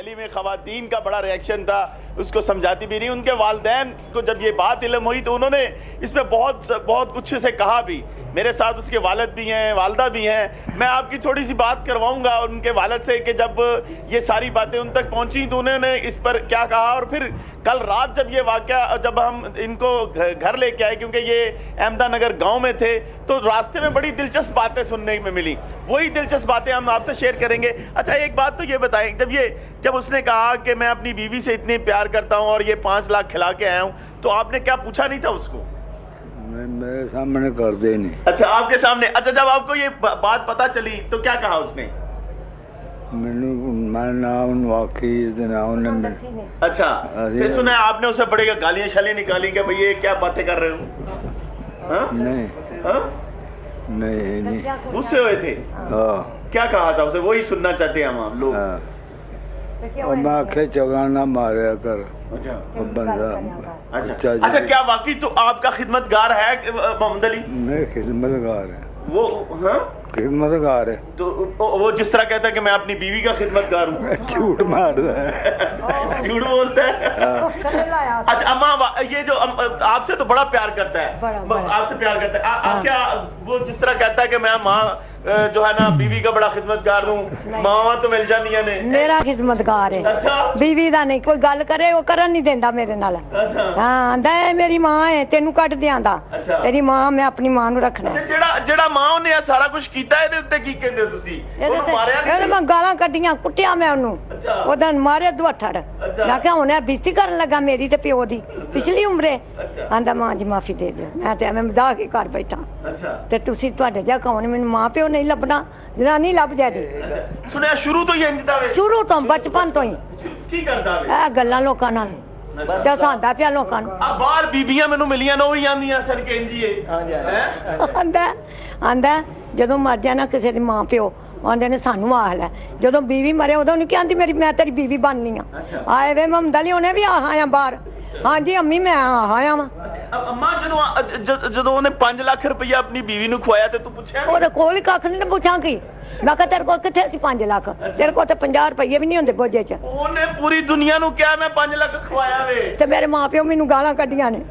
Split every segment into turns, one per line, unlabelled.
गली में ख़वातीन का बड़ा रिएक्शन था, उसको समझाती भी नहीं। उनके वालिदैन को जब ये बात इल्म हुई तो उन्होंने इस पर बहुत कुछ से कहा भी। मेरे साथ उसके वालिद भी हैं, वालदा भी हैं। मैं आपकी थोड़ी सी बात करवाऊंगा उनके वालिद से कि जब ये सारी बातें उन तक पहुंची तो उन्होंने इस पर क्या कहा। और फिर कल रात जब ये वाक़या, जब हम इनको घर लेके आए, क्योंकि ये अहमदानगर गांव में थे, तो रास्ते में बड़ी दिलचस्प बातें सुनने में मिली। वही दिलचस्प बातें हम आपसे शेयर करेंगे। अच्छा, एक बात तो ये बताएं, जब उसने कहा कि मैं अपनी बीवी से इतने प्यार करता हूँ और ये 5 लाख खिला के आया हूँ, तो आपने क्या पूछा नहीं था उसको?
मेरे सामने कर दे नहीं।
अच्छा, आपके सामने। अच्छा, जब आपको ये बात पता चली तो क्या कहा उसने? अच्छा, फिर सुना आपने उसे बड़े गालियां शालियां निकाली कि भैया क्या बातें कर रहे हो?
नहीं
गुस्से हुए थे? क्या कहा था उसे? वही सुनना चाहते हैं हम लोग।
मैं आखे चलाना मारे कर।
बंदा। अच्छा, क्या वाकई तो आपका खिदमतगार है मोहम्मद अली?
नहीं, खिदमतगार है
वो। हाँ,
खिदमतगार है।
तो वो जिस तरह कहता है कि मैं अपनी बीवी का खिदमतगार हूँ,
झूठ मारता है,
झूठ बोलता है। अच्छा अम्मा, ये जो आपसे तो बड़ा प्यार करता है, आपसे प्यार करता है। आप क्या, वो जिस तरह कहता है कि मैं माँ जो है ना बीवी का बड़ा खिदमतगार दूं, मावा तो मिल जांदियां ने,
मेरा खिदमतगार है।
अच्छा,
बीवी दा नहीं, कोई गल करे वो करन नहीं देंदा मेरे नाल।
अच्छा,
हाँ, आंदा है मेरी मां है, तेनू कट दियांदा।
अच्छा,
तेरी मां, मैं अपनी मां नू रखना।
जेड़ा मां ने सारा कुछ कीता है, ਇਹਦੇ ਉੱਤੇ ਕੀ ਕਹਿੰਦੇ ਹੋ ਤੁਸੀਂ? ਉਹਨੂੰ ਮਾਰਿਆ ਨਹੀਂ ਸੀ?
ਮੈਂ ਗਾਲਾਂ ਕੱਢੀਆਂ, ਕੁੱਟਿਆ ਮੈਂ ਉਹਨੂੰ। ਉਹਦਾ ਮਾਰਿਆ ਦੁੱਠੜ। ਮੈਂ ਕਿਹਾ ਹੁਣ ਬੇਇੱਜ਼ਤੀ ਕਰਨ ਲੱਗਾ ਮੇਰੀ ਤੇ ਪਿਓ ਦੀ ਪਿਛਲੀ ਉਮਰੇ। ਆਂਦਾ ਮਾਂ ਜੀ ਮਾਫੀ ਦੇ ਦਿਓ। ਮੈਂ ਤੇ ਐਵੇਂ ਮਜ਼ਾਕ ਹੀ ਕਰ ਬੈਠਾ। ਤੇ ਤੁਸੀਂ ਤੁਹਾਡੇ ਜਿਹਾ ਕੌਣ, ਮੈਨੂੰ ਮਾਂ ਪਿਓ ਨਹੀਂ ਲੱਭਣਾ, ਜਨਾਨੀ ਲੱਭ ਜਾਦੀ।
ਸੁਣਿਆ ਸ਼ੁਰੂ ਤੋਂ ਹੀ ਇੰਜ ਦਾ ਵੇ?
ਸ਼ੁਰੂ ਤੋਂ, ਬਚਪਨ ਤੋਂ ਹੀ।
ਕੀ ਕਰਦਾ ਵੇ?
ਇਹ ਗੱਲਾਂ ਲੋਕਾਂ ਨਾਲ ਤੇ ਹਸਾਂਦਾ ਪਿਆ ਲੋਕਾਂ ਨੂੰ।
ਆ ਬਾਹਰ ਬੀਬੀਆਂ ਮੈਨੂੰ ਮਿਲੀਆਂ ਨੇ, ਉਹ ਵੀ ਆਂਦੀਆਂ ਸਨ ਕਿ ਇੰਜ ਹੀ
ਹੈ। ਆਂਦਾ ਜਦੋਂ ਮਰ ਜਾਣਾ ਕਿਸੇ ਦੀ ਮਾਂ ਪਿਓ, ਆਂਦੇ ਨੇ ਸਾਨੂੰ ਆਹ ਲੈ। ਜਦੋਂ ਬੀਵੀ ਮਰੇ ਉਦੋਂ ਨਹੀਂ ਕਹਿੰਦੀ ਮੇਰੀ, ਮੈਂ ਤੇਰੀ ਬੀਵੀ ਬਣਨੀ ਆ। ਆਏ ਵੇ ਮੁਹੰਮਦ ਅਲੀ ਉਹਨੇ ਵੀ ਆਇਆ ਬਾਹਰ। ਹਾਂਜੀ ਅੰਮੀ ਮੈਂ ਆਇਆ ਵਾ।
ਅੰਮਾ, ਜਦੋਂ ਉਹਨੇ 5 ਲੱਖ ਰੁਪਇਆ ਆਪਣੀ ਬੀਵੀ ਨੂੰ ਖਵਾਇਆ ਤੇ ਤੂੰ ਪੁੱਛਿਆ?
ਉਹਦੇ ਕੋਲ ਹੀ ਕੱਖ ਨਹੀਂ ਪੁੱਛਾਂ ਕੀ। ਮੈਂ ਕਿਹਾ ਤੇਰੇ ਕੋਲ ਕਿੱਥੇ ਸੀ 5 ਲੱਖ? ਤੇਰੇ ਕੋਲ ਤੇ 50 ਰੁਪਏ ਵੀ ਨਹੀਂ ਹੁੰਦੇ ਬੋਝੇ 'ਚ।
ਉਹਨੇ ਪੂਰੀ ਦੁਨੀਆ ਨੂੰ ਕਿਹਾ ਮੈਂ 5 ਲੱਖ ਖਵਾਇਆ ਵੇ,
ਤੇ ਮੇਰੇ ਮਾਂ ਪਿਓ ਮੈਨੂੰ ਗਾਲਾਂ ਕੱਢੀਆਂ ਨੇ।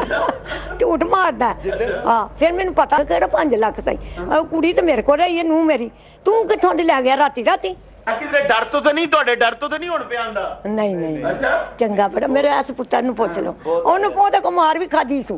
ਝੂਠ ਮਾਰਦਾ। ਹਾਂ, ਫਿਰ ਮੈਨੂੰ ਪਤਾ ਕਿਹੜਾ 5 ਲੱਖ ਸਹੀ। ਕੁੜੀ ਤੇ ਮੇਰੇ ਕੋਲ ਰਹੀ ਹੈ, ਨੂੰਹ ਮੇਰੀ। ਤੂੰ ਕਿੱਥੋਂ ਦੀ ਲੈ ਗਿਆ ਰਾਤੀ?
ਕਿਧਰੇ ਡਰ ਤੋਂ ਤਾਂ ਨਹੀਂ, ਤੁਹਾਡੇ ਡਰ ਤੋਂ ਤਾਂ ਨਹੀਂ ਹੁਣ ਪਿਆ ਆਂਦਾ?
ਨਹੀਂ।
ਅੱਛਾ,
ਚੰਗਾ ਬੜਾ। ਮੇਰੇ ਇਸ ਪੁੱਤਰ ਨੂੰ ਪੁੱਛ ਲਓ, ਉਹਨੂੰ ਉਹਦੇ ਕੋ ਮਾਰ ਵੀ ਖਾਦੀ ਸੂ।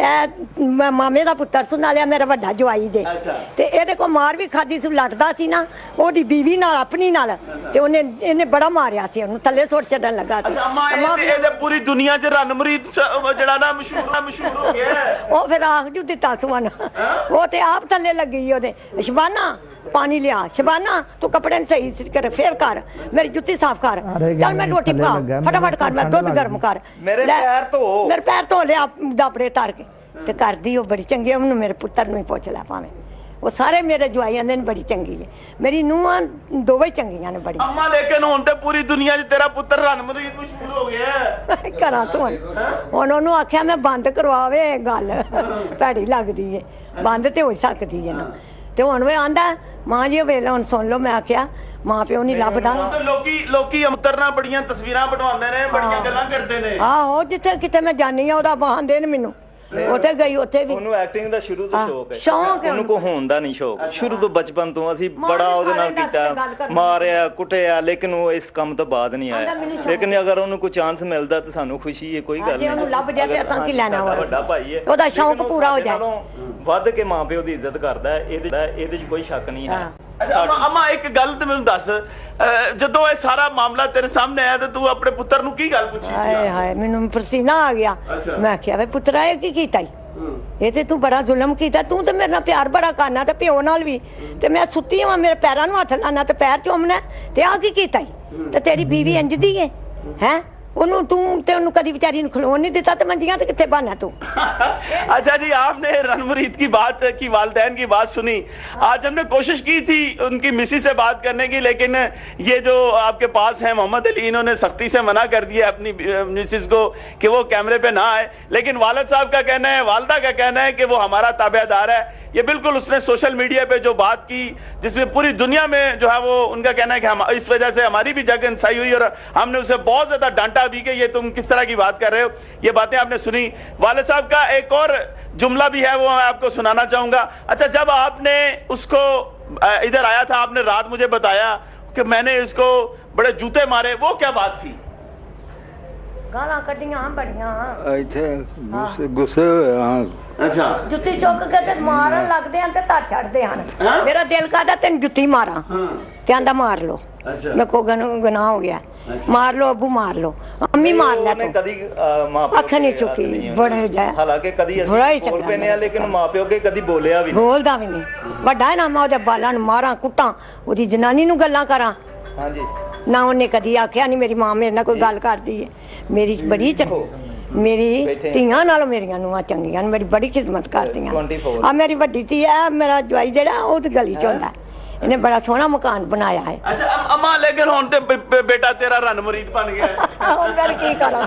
ਇਹ ਮਾਮੇ ਦਾ ਪੁੱਤਰ ਸੁ, ਨਾਲਿਆ ਮੇਰਾ ਵੱਡਾ ਜਵਾਈ ਦੇ। ਤੇ ਇਹਦੇ ਕੋ ਮਾਰ ਵੀ ਖਾਦੀ ਸੂ, ਲੜਦਾ ਸੀ ਨਾ ਉਹਦੀ ਬੀਵੀ ਨਾਲ, ਆਪਣੀ ਨਾਲ। ਤੇ ਇਹਨੇ ਬੜਾ ਮਾਰਿਆ ਸੀ ਉਹਨੂੰ, ਥੱਲੇ ਸੁੱਟ ਛੱਡਣ ਲੱਗਾ ਸੀ।
ਇਹਦੇ ਪੂਰੀ ਦੁਨੀਆ 'ਚ ਰਣਮਰੀਤ ਜਿਹੜਾ ਨਾ ਮਸ਼ਹੂਰ ਹੋ ਗਿਆ।
ਉਹ ਫਿਰ ਆਖ ਜੂ ਦਿੱਤਾ ਸੁਣ, ਉਹ ਤੇ ਆਪ ਥੱਲੇ ਲੱਗੀ ਉਹਦੇ। ਸ਼ਬਾਨਾ ਪਾਣੀ ਲਿਆ, ਸ਼ਬਾਨਾ ਤੂੰ ਕੱਪੜੇ ਸਹੀ ਕਰ, ਫੇਰ ਕਰ, ਮੇਰੀ ਜੁੱਤੀ ਸਾਫ਼ ਕਰ, ਚੱਲ ਮੈਂ ਰੋਟੀ ਪਾ, ਫਟਾਫਟ ਕਰ, ਮੈਂ ਦੁੱਧ ਗਰਮ ਕਰ, ਮੇਰੇ ਪੈਰ ਧੋ ਲਿਆ ਦਾਪੜੇ ਧਰ ਕੇ। ਤੇ ਕਰਦੀ ਉਹ ਬੜੀ ਚੰਗੀ। ਉਹਨੂੰ ਮੇਰੇ ਪੁੱਤਰ ਨੂੰ ਹੀ ਪੁੱਛ ਲੈ ਭਾਵੇਂ, ਉਹ ਸਾਰੇ ਮੇਰੇ ਜਵਾਈਆਂ ਦੇ ਬੜੀ ਚੰਗੀ ਹੈ। ਮੇਰੀ ਨੂੰਹਾਂ ਦੋਵੇਂ ਚੰਗੀਆਂ ਨੇ ਬੜੀ।
ਅੰਮਾ ਲੇਕਿਨ ਹੁਣ ਤੇ ਪੂਰੀ ਦੁਨੀਆ 'ਚ ਤੇਰਾ ਪੁੱਤਰ ਰਣਮਰੀਤ ਮਸ਼ਹੂਰ ਹੋ ਗਿਆ।
ਘਰਾਂ ਤੋਂ ਹੁਣ ਉਹਨੂੰ ਆਖਿਆ ਮੈਂ ਬੰਦ ਕਰਵਾਵੇ, ਗੱਲ ਭੈੜੀ ਲੱਗਦੀ ਹੈ, ਬੰਦ ਤੇ ਹੋ ਸਕਦੀ ਹੈ ਨਾ। ਤੇ ਹੁਣ ਵੇ ਆਂਦਾ ਮਾਂ ਜੀ ਵੇਲੇ ਹੁਣ ਸੁਣ ਲਓ। ਮੈਂ ਆਖਿਆ ਮਾਂ ਪਿਓ ਨਹੀਂ ਲੱਭਦਾ।
ਲੋਕੀ ਉਤਰਨਾ ਬੜੀਆਂ ਤਸਵੀਰਾਂ ਬਣਵਾਉਂਦੇ ਨੇ, ਬੜੀਆਂ ਗੱਲਾਂ ਕਰਦੇ ਨੇ।
ਆਹੋ, ਜਿੱਥੇ ਕਿਤੇ ਮੈਂ ਜਾਨੀ ਆ ਉਹਦਾ ਬਹਾਂਦੇ ਨੇ ਮੈਨੂੰ। ਉੱਥੇ ਗਈ, ਉੱਥੇ ਵੀ
ਉਹਨੂੰ ਐਕਟਿੰਗ ਦਾ ਸ਼ੁਰੂ ਤੋਂ ਸ਼ੌਕ ਹੈ।
ਸ਼ੌਕ ਹੈ
ਉਹਨੂੰ ਕੋ ਹੋਣ ਦਾ ਨਹੀਂ ਸ਼ੌਕ। ਸ਼ੁਰੂ ਤੋਂ ਬਚਪਨ ਤੋਂ ਅਸੀਂ ਬੜਾ ਉਹਦੇ ਨਾਲ ਕੀਤਾ, ਮਾਰਿਆ ਕੁੱਟਿਆ, ਲੇਕਿਨ ਉਹ ਇਸ ਕੰਮ ਤੋਂ ਬਾਅਦ ਨਹੀਂ ਆਇਆ। ਲੇਕਿਨ ਅਗਰ ਉਹਨੂੰ ਕੋਈ ਚਾਂਸ ਮਿਲਦਾ ਤਾਂ ਸਾਨੂੰ ਖੁਸ਼ੀ ਹੈ, ਕੋਈ ਗੱਲ ਨਹੀਂ।
ਉਹਨੂੰ ਲੱਭ ਜਾਏ ਤੇ ਅਸਾਂ ਕੀ ਲੈਣਾ?
ਵੱਡਾ ਭਾਈ ਹੈ,
ਉਹਦਾ ਸ਼ੌਕ ਪੂਰਾ ਹੋ ਜਾਏ।
ਵੱਧ ਕੇ ਮਾਂ ਪਿਓ ਦੀ ਇੱਜ਼ਤ ਕਰਦਾ ਹੈ, ਇਹਦੇ 'ਚ ਕੋਈ ਸ਼ੱਕ ਨਹੀਂ ਹੈ।
ਅਮਾ ਇੱਕ ਗੱਲ ਤੇ ਮੈਨੂੰ ਦੱਸ, ਜਦੋਂ ਇਹ ਸਾਰਾ ਮਾਮਲਾ ਤੇਰੇ ਸਾਹਮਣੇ ਆਇਆ ਤੇ ਤੂੰ ਆਪਣੇ ਪੁੱਤਰ ਨੂੰ ਕੀ ਗੱਲ ਪੁੱਛੀ ਸੀ?
ਹਾਏ ਮੈਨੂੰ ਪਸੀਨਾ ਆ ਗਿਆ। ਮੈਂ ਕਿਹਾ ਵੇ ਪੁੱਤਰਾ ਇਹ ਕੀ ਕੀਤਾ? ਇਹ ਤੇ ਤੂੰ ਬੜਾ ਜ਼ੁਲਮ ਕੀਤਾ। ਤੂੰ ਤੇ ਮੇਰੇ ਨਾਲ ਪਿਆਰ ਬੜਾ ਕਰਨਾ ਤੇ ਪਿਓ ਨਾਲ ਵੀ, ਤੇ ਮੈਂ ਸੁੱਤੀ ਹਾਂ, ਮੇਰੇ ਪੈਰਾਂ ਨੂੰ ਹੱਥ ਲਾਣਾ ਤੇ ਪੈਰ ਚੁੰਮਣਾ, ਤੇ ਆ ਕੀ ਕੀਤਾ? ਤੇ ਤੇਰੀ ਬੀਵੀ ਇੰਜ ਦੀ ਹੈ? ਉਹਨੂੰ ਤੂੰ ਤੇ ਉਹਨੂੰ ਕਦੀ ਵਿਚਾਰੀ ਨੂੰ ਖਲੋਣ नहीं देता तो मंजियां तो कितने बहाना तू।
अच्छा जी, आपने रणमुरीद की बात की, वालदैन की बात सुनी। आज हमने कोशिश की थी उनकी मिसी से बात करने की, लेकिन ये जो आपके पास है मोहम्मद अली, इन्होंने सख्ती से मना कर दिया अपनी मिसिस को कि वो कैमरे पे ना आए। लेकिन वालिद साहब का कहना है, वालदा का कहना है कि वो हमारा ताबेदार है। ये बिल्कुल उसने सोशल मीडिया पे जो बात की, जिसमें पूरी दुनिया में जो है वो उनका कहना है कि हम इस वजह से हमारी भी जगह इंसाई हुई और हमने उसे बहुत ज्यादा डांटा भी कि ये तुम किस तरह की बात कर रहे हो। ये बातें आपने सुनी। वालिद साहब का एक और जुमला भी है, वो मैं आपको सुनाना चाहूंगा। अच्छा, जब आपने उसको इधर आया था, आपने रात मुझे बताया कि मैंने इसको बड़े जूते मारे, वो क्या बात थी?
गालां कड्डियां बड़ियां,
ਇੱਥੇ ਗੁੱਸੇ ਹੋਏ ਹਾਂ।
अच्छा,
ਜੁੱਤੀ ਚੁੱਕ ਕੇ ਤੇ ਮਾਰਨ ਲੱਗਦੇ ਹਨ ਤੇ ਧਰ ਛੱਡਦੇ ਹਨ। ਮੇਰਾ ਦਿਲ ਕਰਦਾ ਤੈਨੂੰ ਜੁੱਤੀ ਮਾਰਾਂ ਤੇ ਆਂਦਾ ਮਾਰ ਲੋ।
अच्छा,
ਮੈਂ ਕੋ ਗੁਨਾਹ ਹੋ ਗਿਆ, ਮਾਰ ਲੋ ਅੱਬੂ, ਮਾਰ ਲੋ ਅੰਮੀ, ਮਾਰ ਲੈ
ਉਹਨੇ
ਤੂੰ।
ਕਦੀ ਮਾਪਿਓ
ਅੱਖ ਨਹੀਂ ਚੁੱਕੀ, ਬੜੇ ਜਾਇਆ।
ਹਾਲਾਂਕਿ ਕਦੀ
ਬੜਾ ਹੀ
ਅਸੀਂ ਬੋਲ
ਚੰਗਾ
ਪੈਨੇ ਆ, ਲੇਕਿਨ ਮਾਪਿਓ ਕੇ ਕਦੀ ਬੋਲਿਆ ਵੀ ਨਹੀਂ।
ਬੋਲਦਾ ਵੀ ਨਹੀਂ। ਵੱਡਾ ਨਾ ਮੈਂ ਉਹਦੇ ਬਾਲਾਂ ਨੂੰ ਮਾਰਾਂ, ਕੁੱਟਾਂ, ਉਹਦੀ ਜਨਾਨੀ ਨੂੰ ਗੱਲਾਂ ਕਰਾਂ,
ਹਾਂਜੀ,
ਨਾ ਉਹਨੇ ਕਦੀ ਆਖਿਆ ਨਹੀਂ ਮੇਰੀ ਮਾਂ ਮੇਰੇ ਨਾਲ ਕੋਈ ਗੱਲ ਕਰਦੀ ਹੈ। ਮੇਰੀ ਬੜੀ ਮੇਰੀ ਧੀਆਂ ਨਾਲੋਂ ਮੇਰੀਆਂ ਨੂੰਹਾਂ ਚੰਗੀਆਂ ਨੇ, ਮੇਰੀ ਬੜੀ ਖਿਦਮਤ ਕਰਦੀਆਂ।
24
ਆ ਮੇਰੀ ਵੱਡੀ ਧੀ ਹੈ, ਮੇਰਾ ਜਵਾਈ ਜਿਹੜਾ ਉਹ ਤੇ ਗਲੀ ਚ ਹੁੰਦਾ, ਇਹਨੇ ਬੜਾ ਸੋਹਣਾ ਮਕਾਨ ਬਣਾਇਆ ਹੈ।
अच्छा अम्मा, लेकिन हुण ते बेटा तेरा रणमुरीद बन गया है।
ਹੁਣ ਫਿਰ ਕੀ ਕਰਾਂ,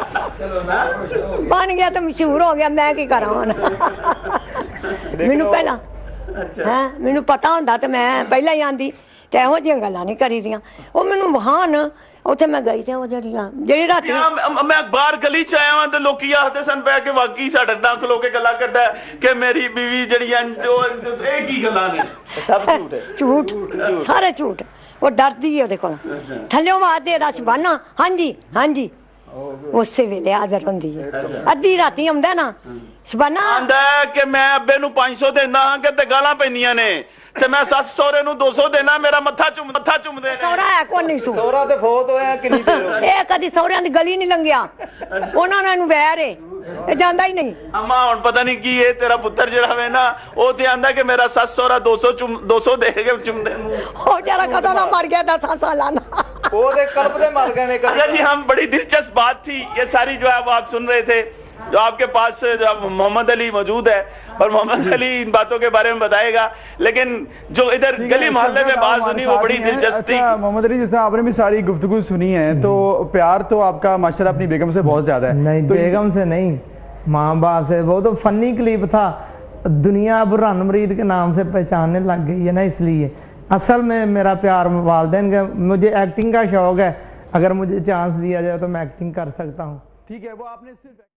ਬਣ ਗਿਆ ਤਾਂ ਮਸ਼ਹੂਰ ਹੋ ਗਿਆ, ਮੈਂ ਕੀ ਕਰਾਂ ਹੁਣ। ਮੈਨੂੰ ਪਹਿਲਾਂ ਮੈਨੂੰ ਪਤਾ ਹੁੰਦਾ ਤੇ ਮੈਂ ਪਹਿਲਾਂ ਹੀ ਆਂਦੀ ਤੇ ਇਹੋ ਜਿਹੀਆਂ ਗੱਲਾਂ ਨਹੀਂ ਕਰੀ ਦੀਆਂ। ਉਹ ਮੈਨੂੰ ਬਹਾਨ ਉੱਥੇ ਮੈਂ ਗਈ ਤੇ ਉਹ ਜਿਹੜੀ ਰਾਤੀ
मैं बाहर गली च आया हां ते लोकी आखदे सन पै कि वाकई साडे नाल खलो के गल्लां करदा कि मेरी बीवी जेहड़ी इंज ते ओह ਇਹ ਕੀ ਗੱਲਾਂ ਨੇ?
ਸਭ ਝੂਠ ਹੈ।
ਝੂਠ, ਸਾਰੇ ਝੂਠ। ਉਹ ਡਰਦੀ ਹੈ ਉਹਦੇ ਕੋਲ, ਥੱਲਿਓਂ ਆਵਾਜ਼ ਦੇ ਦਾ ਸ਼ਬਾਨਾ, ਹਾਂਜੀ ਹਾਂਜੀ, ਉਸੇ ਵੇਲੇ ਹਾਜ਼ਰ ਹੁੰਦੀ ਹੈ। ਅੱਧੀ ਰਾਤੀ ਆਉਂਦਾ ਨਾ ਸ਼ਬਾਨਾ,
ਆਂਦਾ ਕਿ ਮੈਂ ਅੱਬੇ ਨੂੰ 500 ਦੇਣਾ ਹਾਂ ਕਿ ਤੇ ਗਾਲਾਂ ਪੈਂਦੀਆਂ ਨੇ ਤੇ ਮੈਂ ਸੱਸ ਸਹੁਰੇ ਨੂੰ 200 ਦੇਣਾ, ਮੇਰਾ ਮੱਥਾ ਚੁੰਮਦੇ ਨੇ।
ਸਹੁਰਾ ਹੈ ਕੋਈ ਨਹੀਂ ਸੂ,
ਸੋਹਰਾ ਤੇ ਫੌਤ ਹੋਇਆ ਕਿੰਨੀ ਦੇਰ ਹੋ ਗਈ।
ਇਹ ਕਦੀ ਸਹੁਰਿਆਂ ਦੀ ਗਲੀ ਨਹੀਂ ਲੰਘਿਆ, ਉਹਨਾਂ ਨਾਲ ਨੂੰ ਵੈਰ ਏ, ਇਹ ਜਾਂਦਾ ਹੀ ਨਹੀਂ।
ਅਮਾ ਹੁਣ ਪਤਾ ਨਹੀਂ ਕੀ ਇਹ ਤੇਰਾ ਪੁੱਤਰ ਜਿਹੜਾ ਵੇ ਨਾ, ਉਹ ਤੇ ਆਂਦਾ ਕਿ ਮੇਰਾ ਸੱਸ ਸਹੁਰਾ 200 ਦੇ ਕੇ ਚੁੰਮਦੇ ਨੂੰ।
ਉਹ ਜਰਾ ਕਦੋਂ ਦਾ ਮਰ ਗਿਆ 10 ਸਾਲਾਂ ਦਾ।
ਉਹਦੇ ਕਲਬ ਦੇ ਮਰ ਗਏ ਨੇ।
अच्छा जी, हम बड़ी दिलचस्प बात थी ये सारी जो है वो आप सुन रहे थे, जो आपके पास जो मोहम्मद अली मौजूद है और मोहम्मद अली इन बातों के बारे में बताएगा। लेकिन जो इधर गली मोहल्ले में बात सुनी वो बड़ी दिलचस्प थी।
मोहम्मद अली, जैसे आपने भी सारी गुफ्तगू सुनी है, तो प्यार तो आपका माशाल्लाह अपनी बेगम से बहुत ज्यादा है।
नहीं,
तो
बेगम से नहीं, माँ बाप से। वो तो फनी क्लिप था, दुनिया अब रणमुरीद के नाम से पहचानने लग गई है ना, इसलिए। असल में मेरा प्यार वालिदैन का, मुझे एक्टिंग का शौक है, अगर मुझे चांस दिया जाए तो मैं एक्टिंग कर सकता हूँ।
ठीक है, वो आपने सिर्फ